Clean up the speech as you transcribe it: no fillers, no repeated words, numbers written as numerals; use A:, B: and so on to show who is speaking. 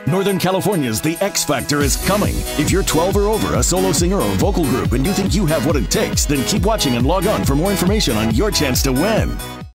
A: Northern California's The X Factor is coming. If you're 12 or over, a solo singer or vocal group, and you think you have what it takes, then keep watching and log on for more information on your chance to win.